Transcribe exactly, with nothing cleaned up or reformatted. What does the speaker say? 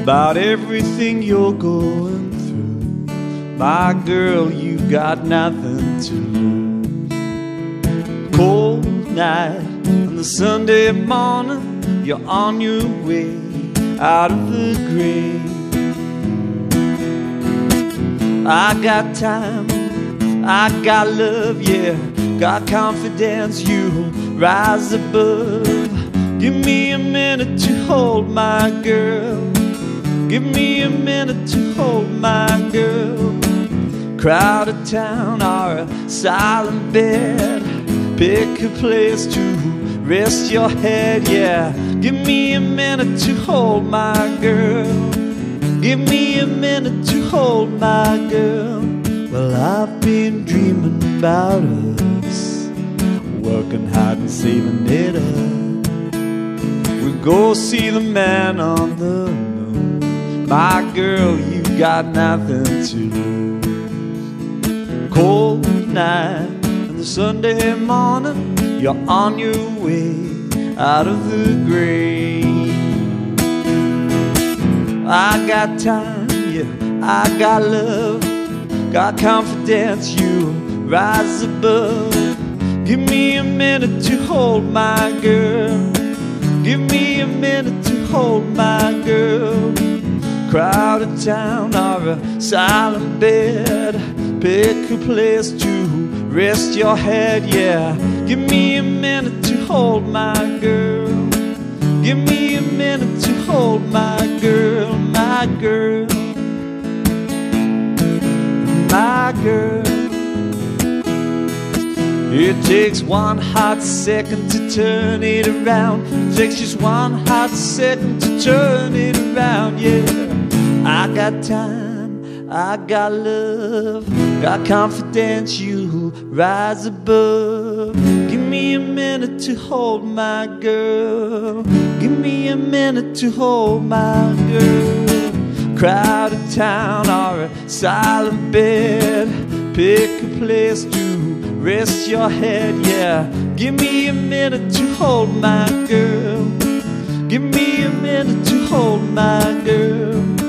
about everything you're going through. My girl, you got nothing to lose. Cold night on the Sunday morning, you're on your way out of the grave. I got time, I got love, yeah, got confidence, you'll rise above. Give me a minute to hold my girl. Give me a minute to hold my girl. Crowded town or a silent bed, pick a place to rest your head, yeah. Give me a minute to hold my girl. Give me a minute to hold my girl. Well, I've been dreaming about us, working hard and saving it up. We go see the man on the moon. My girl, you got nothing to lose. Cold night and the Sunday morning, you're on your way out of the grave. I got time, yeah, I got love, got confidence, you'll rise above. Give me a minute to hold my girl. Give me a minute to hold my girl. Crowded town or a silent bed, pick a place to rest your head, yeah. Give me a minute to hold my girl. Give me a minute to hold my girl, my girl, my girl. It takes one hot second to turn it around. It takes just one hot second to turn it around, yeah. I got time, I got love, got confidence, you'll rise above. Give me a minute to hold my girl. Give me a minute to hold my girl. Crowded town or a silent bed, pick a place to rest your head, yeah. Give me a minute to hold my girl. Give me a minute to hold my girl.